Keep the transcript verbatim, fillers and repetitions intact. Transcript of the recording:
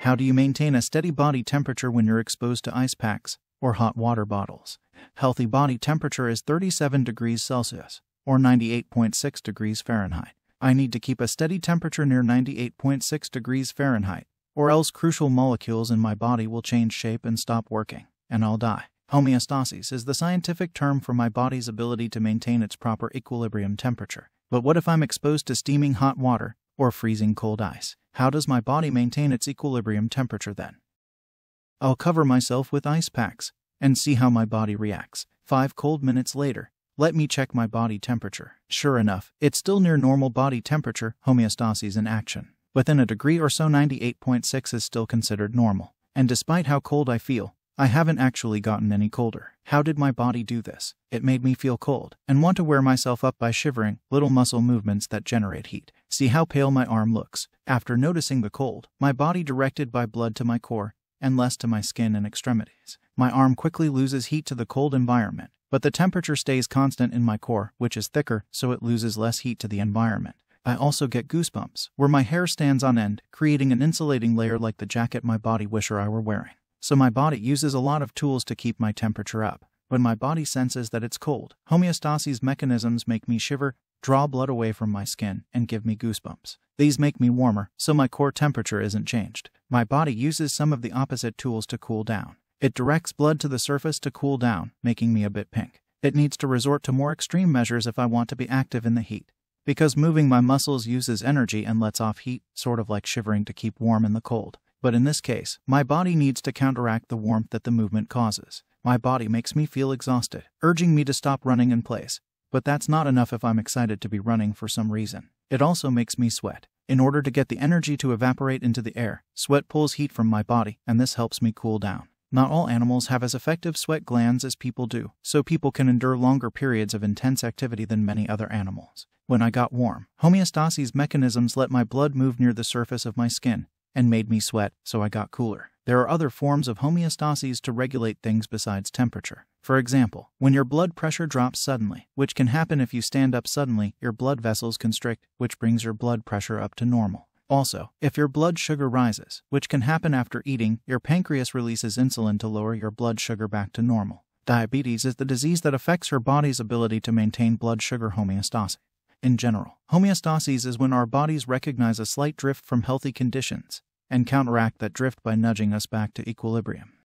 How do you maintain a steady body temperature when you're exposed to ice packs or hot water bottles? Healthy body temperature is thirty-seven degrees Celsius, or ninety-eight point six degrees Fahrenheit. I need to keep a steady temperature near ninety-eight point six degrees Fahrenheit, or else crucial molecules in my body will change shape and stop working, and I'll die. Homeostasis is the scientific term for my body's ability to maintain its proper equilibrium temperature. But what if I'm exposed to steaming hot water or freezing cold ice? How does my body maintain its equilibrium temperature then? I'll cover myself with ice packs and see how my body reacts. Five cold minutes later, let me check my body temperature. Sure enough, it's still near normal body temperature, homeostasis in action. Within a degree or so, ninety-eight point six is still considered normal. And despite how cold I feel, I haven't actually gotten any colder. How did my body do this? It made me feel cold and want to wear myself up by shivering, little muscle movements that generate heat. See how pale my arm looks. After noticing the cold, my body directed by blood to my core and less to my skin and extremities. My arm quickly loses heat to the cold environment, but the temperature stays constant in my core, which is thicker, so it loses less heat to the environment. I also get goosebumps, where my hair stands on end, creating an insulating layer like the jacket my body wishes I were wearing. So my body uses a lot of tools to keep my temperature up. When my body senses that it's cold, homeostasis mechanisms make me shiver, draw blood away from my skin, and give me goosebumps. These make me warmer, so my core temperature isn't changed. My body uses some of the opposite tools to cool down. It directs blood to the surface to cool down, making me a bit pink. It needs to resort to more extreme measures if I want to be active in the heat, because moving my muscles uses energy and lets off heat, sort of like shivering to keep warm in the cold. But in this case, my body needs to counteract the warmth that the movement causes. My body makes me feel exhausted, urging me to stop running in place. But that's not enough if I'm excited to be running for some reason. It also makes me sweat. In order to get the energy to evaporate into the air, sweat pulls heat from my body, and this helps me cool down. Not all animals have as effective sweat glands as people do, so people can endure longer periods of intense activity than many other animals. When I got warm, homeostasis mechanisms let my blood move near the surface of my skin and made me sweat, so I got cooler. There are other forms of homeostasis to regulate things besides temperature. For example, when your blood pressure drops suddenly, which can happen if you stand up suddenly, your blood vessels constrict, which brings your blood pressure up to normal. Also, if your blood sugar rises, which can happen after eating, your pancreas releases insulin to lower your blood sugar back to normal. Diabetes is the disease that affects your body's ability to maintain blood sugar homeostasis. In general, homeostasis is when our bodies recognize a slight drift from healthy conditions and counteract that drift by nudging us back to equilibrium.